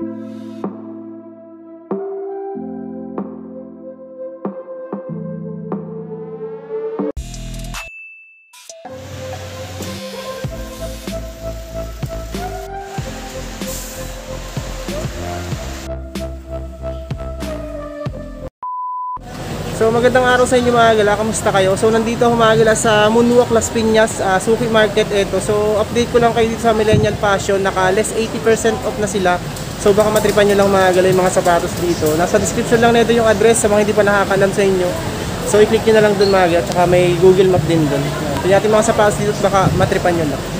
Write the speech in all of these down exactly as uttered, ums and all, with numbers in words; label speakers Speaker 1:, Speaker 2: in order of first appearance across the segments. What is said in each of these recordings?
Speaker 1: So magandang araw sa inyo mga gala, kamusta kayo? So nandito ako mga gala sa Moonwalk Las Piñas, uh, Suki Market ito. So update ko lang kayo dito sa Millennial Fashion, naka less eighty percent off na sila. So baka matripan nyo lang mga gala yung mga sapatos dito. Nasa description lang nito yung address sa mga hindi pa nakakalam sa inyo. So i-click nyo na lang dun mga gala, at saka may Google Map din dun. Ito natin mga sapatos dito, baka matripan nyo lang.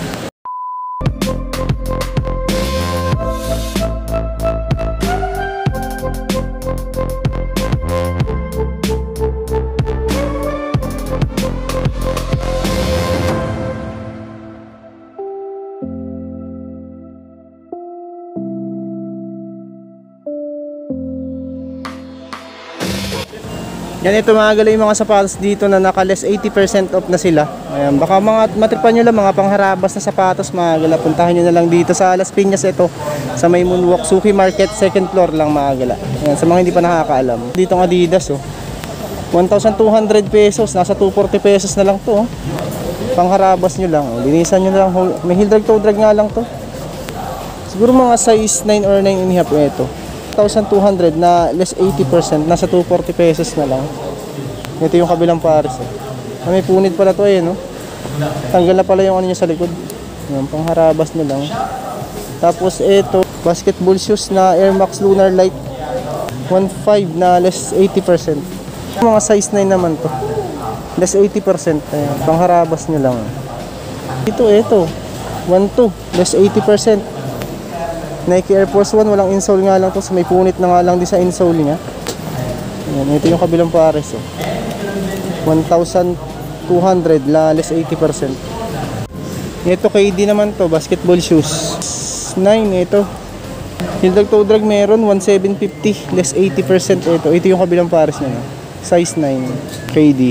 Speaker 1: Yan, ito mga gala yung mga sapatos dito na naka less eighty percent off na sila. Ayan, baka mga matripan nyo lang mga pangharabas na sapatos mga gala. Puntahan nyo na lang dito sa Las Piñas ito, sa may Moonwalk Suki Market, second floor lang mga gala. Ayan, sa mga hindi pa nakakaalam. Dito ng Adidas oh, one thousand two hundred pesos, nasa two forty pesos na lang to oh. Pangharabas nyo lang oh. Linisan nyo na lang, may heel drag toe drag nga lang to. Siguro mga size nine or nine and a half ito. one thousand two hundred na less eighty percent, nasa two forty pesos na lang. Ito yung kabilang pares eh. Ah, may punit pala to eh no. Tanggal na pala yung ano niya sa likod. Yan, pangharabas na lang. Tapos ito, basketball shoes na Air Max Lunar Light, one five na less eighty percent. Mga size nine naman to, less eighty percent. Ayan, pangharabas nyo lang. Ito, ito one two, less eighty percent. Nike Air Force One, walang insole nga lang to, so may punit na nga lang din sa insole niya. Ayan, ito yung kabilang pares oh. one thousand two hundred la less eighty percent. Ito K D naman to, basketball shoes nine ito. Heel drag toe drag meron one seven fifty less eighty percent ito. Ito yung kabilang pares niya no? Size nine K D.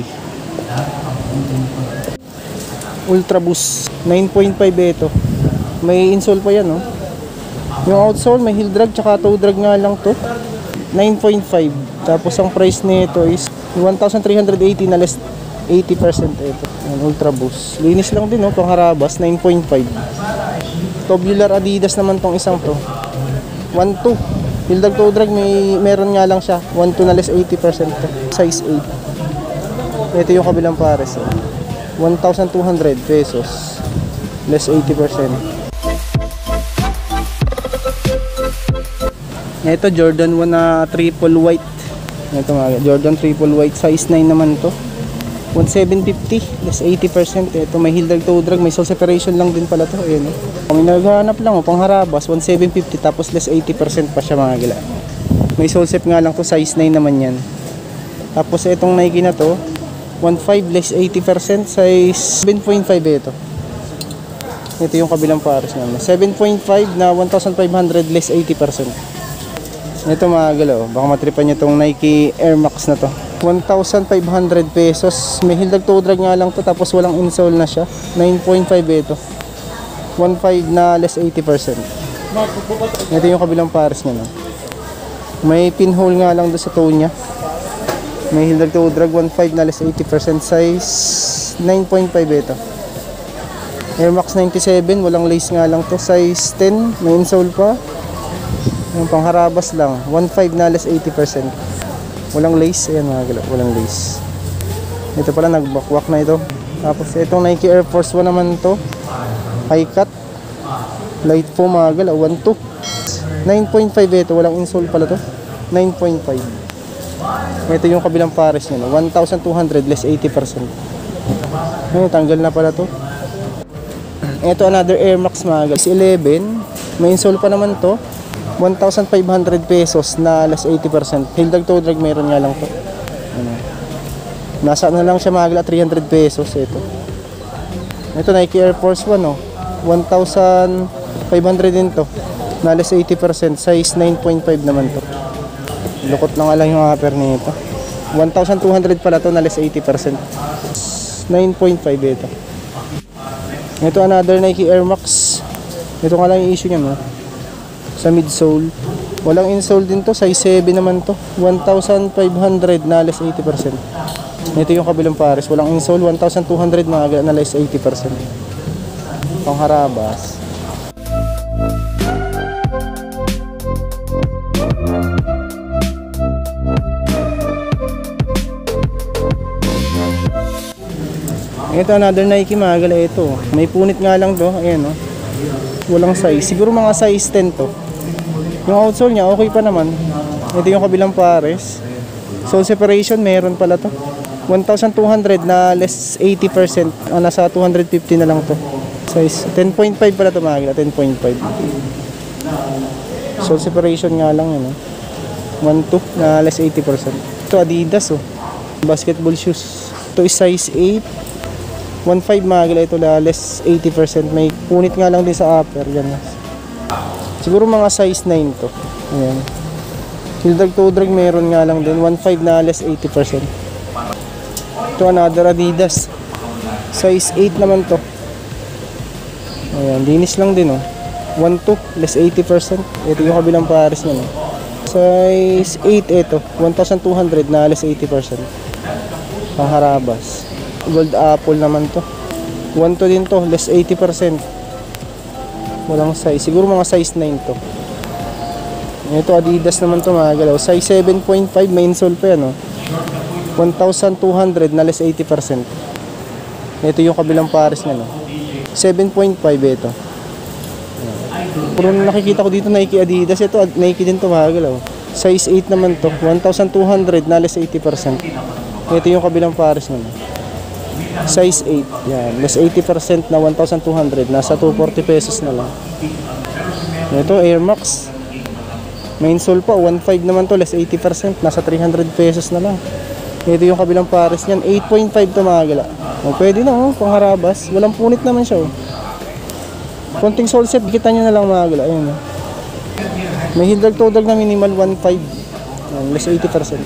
Speaker 1: Ultra Boost nine point five ito. May insole pa yan no. Yung outsole may heel drag tsaka toe drag nga lang to, nine point five. Tapos ang price nito is one thousand three hundred eighty na less eighty percent ito. Yan, Ultra Boost. Linis lang din no, pangharabas, nine point five. Tubular Adidas naman tong isang to, one two. Heel drag toe drag may meron nga lang siya, one two na less eighty percent to. Size eight. Ito yung kabilang pares oh. one thousand two hundred pesos less eighty percent. Ito Jordan one na triple white. Ito mga Jordan triple white, size nine naman to, one seven fifty less eighty percent. Ito may heel drag toe drag, may sole separation lang din pala to. Ayun oh. May naghahanap lang oh, pangharabas, one seven fifty tapos less eighty percent pa siya mga gila. May sole sep nga lang to, size nine naman yan. Tapos itong Nike na to, one five less eighty percent, size seven point five ito. Ito yung kabilang pares naman, seven point five na one thousand five hundred less eighty percent. Ito mga galaw, baka matripan nyo itong Nike Air Max na to, one thousand five hundred pesos. May heel drag toe drag nga lang to, tapos walang insole na siya, nine point five ito, one five na less eighty percent. Ito yung kabilang pares niya no? May pinhole nga lang doon sa toe nya. May heel drag toe drag, one five na less eighty percent, size nine point five ito. Air Max ninety-seven, walang lace nga lang to, size ten, may insole pa. Yung pangharabas lang, one five na less eighty percent. Walang lace, ayan mga gala, walang lace. Ito pala nagbakwak na ito. Tapos itong Nike Air Force One naman to, high cut, light foam mga gala, one two, nine point five ito, walang insole pala to, nine point five. Ito yung kabilang pares niya, one thousand two hundred less eighty percent. Ayun, tanggal na pala to. Ito another Air Max mga gala, eleven, may insole pa naman to, one thousand five hundred pesos na less eighty percent. Heel drag toe drag meron nga lang to. Ano. Nasa ano lang siya mga three hundred pesos ito. Ito Nike Air Force One oh, one thousand five hundred din to, na less eighty percent, size nine point five naman to. Lukot na nga lang yung upper nito. one thousand two hundred pala to, na less eighty percent, nine point five ito. Ito another Nike Air Max. Ito nga lang yung issue niya no, sa midsole Walang insole din to, size seven naman to. one thousand five hundred na less eighty percent. Ito yung kabilang pares, walang insole, one thousand two hundred mga na less eighty percent. Pangharabas. Ito another Nike mga gala, ito. May punit nga lang to, ayan oh. Walang size, siguro mga size ten to. Yung outsole niya okay pa naman. Ito yung kabilang pares. Sole separation meron pala to. one thousand two hundred na less eighty percent. Ah, nasa two hundred fifty na lang to. Size ten point five pala to mga gala, ten point five. Sole separation nga lang yun oh. one two na less eighty percent. Ito Adidas oh. Basketball shoes. Ito is size eight. one five mga gala, ito la less eighty percent. May punit nga lang din sa upper. Yan. Siguro mga size nine to. Ayan. Heel drag toe drag meron nga lang din. one five na less eighty percent. Ito another Adidas. Size eight naman to. Ayan. Linis lang din oh. one two less eighty percent. Ito yung kabilang pares niya no. Size eight ito. one thousand two hundred na less eighty percent. Pangharabas. Gold apple naman to. one two din to, less eighty percent. Walang size, siguro mga size nine to. Ito Adidas naman to mga galaw. Size seven point five, main sole pa yan oh. one thousand two hundred na less eighty percent. Ito yung kabilang pares niya no. seven point five ito. Puro nakikita ko dito Nike Adidas. Ito Nike din to mga galaw. Size eight naman to, one thousand two hundred na less eighty percent. Ito yung kabilang pares niya no. Size eight, yan, less eighty percent na one thousand two hundred, nasa two forty pesos na lang. Ito Air Max, main sole pa, one five naman to, less eighty percent, nasa three hundred pesos na lang. Ito yung kabilang pares niyan, eight point five to mga gala. O, pwede na oh, pangharabas, walang punit naman siya oh. Konting sole set, kita nyo na lang mga gala, ayun oh. May heel drag toe drag na minimal one five, yan, less eighty percent.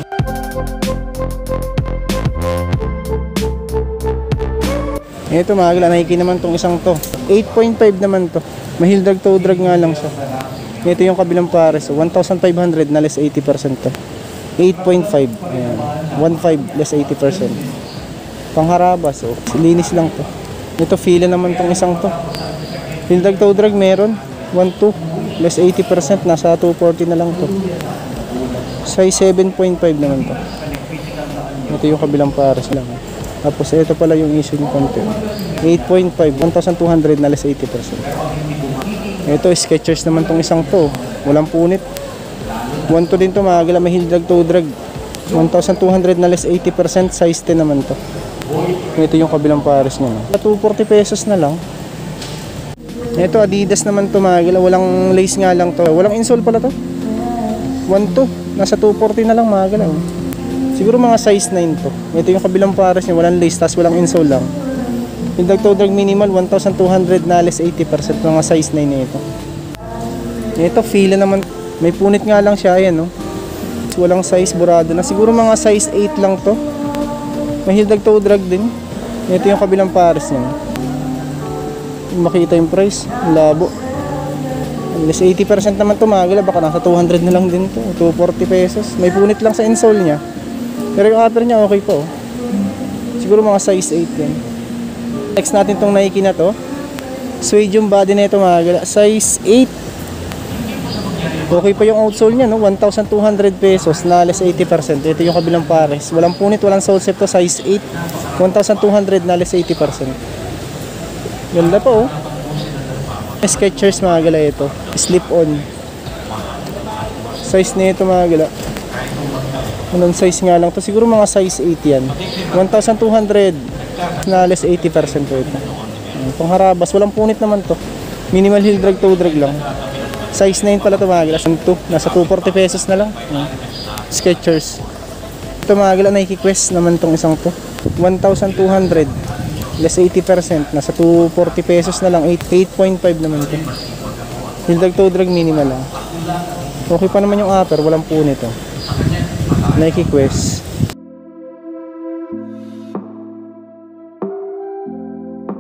Speaker 1: Ito mga gala, Nike naman tong isang to, eight point five naman to. May heel drag toe drag nga lang siya. Ito yung kabilang pares, one thousand five hundred na less eighty percent to. eight point five, ayan, one five less eighty percent. Pangharabas oh, linis lang to. Ito Fila naman tong isang to. Heel drag toe drag meron, one two less eighty percent, nasa two forty na lang to. Size seven point five naman to. Ito yung kabilang pares lang. Tapos ito pala yung issue ng konti. eight point five, one thousand two hundred na less eighty percent. Ito Skechers naman tong isang to. Walang punit. one two din to mga gala, may heel drag toe drag. one thousand two hundred na less eighty percent, size ten naman to. Ito yung kabilang pares niya. No? two forty pesos na lang. Ito Adidas naman to mga gala, walang lace nga lang to. Walang insole pala to. one two, nasa two forty na lang mga gala. Oh. Siguro mga size nine to. Ito yung kabilang pares niya, walang lace, tas walang insole lang. Yung drag toe drag minimal, one thousand two hundred na less eighty percent, mga size nine na ito. Ito Fila naman, may punit nga lang siya, ayan no. Walang size, burado na. Siguro mga size eight lang to. May heel drag toe drag din. Ito yung kabilang pares niya. Makita yung price, labo. Less eighty percent naman to mga gala, baka nasa two hundred na lang din to, two forty pesos. May punit lang sa insole niya. Pero yung upper niya okay po. Siguro mga size eight yan. Next natin tong Nike na to. Suede yung body na ito mga gala. Size eight. Okay pa yung outsole niya no. one thousand two hundred pesos na less eighty percent. Ito yung kabilang pares. Walang punit, walang sole set to. Size eight. one thousand two hundred na less eighty percent. Ganda po oh. Skechers mga gala ito. Slip on. Size na ito mga gala. Anong size nga lang to? Siguro mga size eight yan. one thousand two hundred na less eighty percent to ito. Pangharabas, walang punit naman to. Minimal heel drag toe drag lang. Size nine pala to mga gala. Nasa two forty pesos na lang. Skechers. Ito mga gala, Nike Quest naman tong isang to. one thousand two hundred less eighty percent. Nasa two forty pesos na lang. eight point five naman to. Heel drag toe drag minimal lang. Okay pa naman yung upper, walang punit to. Nike Quest.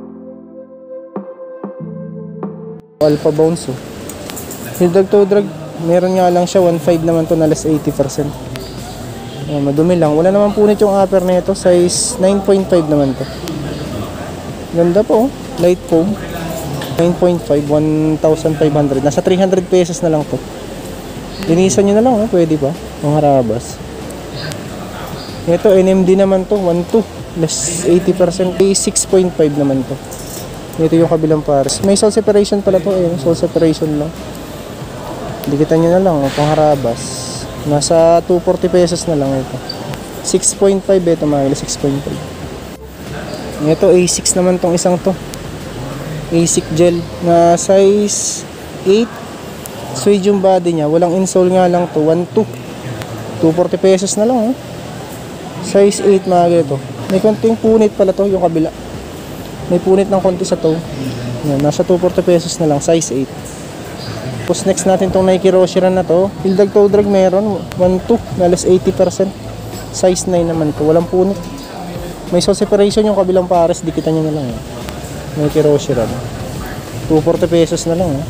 Speaker 1: Alpha Bounce oh. Heel drag toe drag Meron nga lang siya one point five naman to na less eighty percent. Ayan, madumi lang. Wala naman punit yung upper nito. Size nine point five naman to. Ganda po, oh. Light foam. nine point five, one thousand five hundred. Nasa three hundred pesos na lang to. Linisan nyo na lang, oh. Pwede pa. Ang harabas. Ito, N M D naman to. one point two. Less eighty percent. six point five naman to. Ito yung kabilang pares. May sole separation pala to. Ayun, sole separation lang. Dikitan nyo na lang, oh. Pang harabas. Nasa two forty pesos na lang ito. six point five ito mga kilo. six point five. Ito, A six naman tong isang to. A six gel na size eight. Suede yung body niya. Walang insole nga lang to. one point two. two forty pesos na lang, oh. Size eight mga ganito. May konting punit pala to yung kabila. May punit ng konti sa toe. Yan, nasa two forty pesos na lang. Size eight. Tapos next natin tong Nike Roshiran na to. Hildag toe drag meron. one point two. Na less eighty percent. Size nine naman to. Walang punit. May sole separation yung kabilang pares. Dikitan nyo na lang, eh. Nike Roshiran. two forty pesos na lang, eh.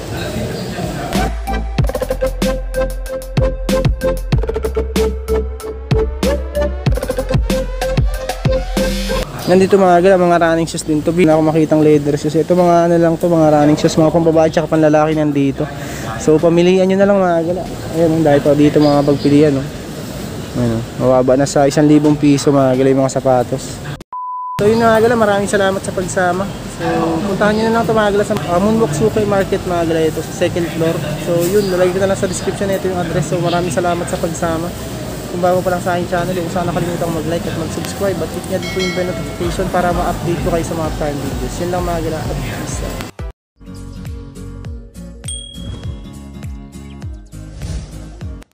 Speaker 1: Nandito mga gala, mga running shoes din to. Bina ako makitang leather shoes. Ito mga ano lang to, mga running shoes, mga pambabae tsaka panlalaki nandito. So pamilihan nyo na lang mga gala. Ayun, dahil pa dito mga pagpilian, no. Ayun, mababa na sa isang libong piso mga gala yung mga sapatos. So yun mga gala, maraming salamat sa pagsama. So puntahan nyo na lang ito mga gala sa uh, Moonwalk Sukay Market mga gala, ito sa second floor. So yun, nalagay ko na lang sa description nito yung address. So maraming salamat sa pagsama. Kung bago pa lang sa aking channel, huwag sana kalimutan mag-like at mag-subscribe at hit nyo din po yung bell notification para ma-update ko kayo sa mga current videos. Yun lang mga gala at peace out.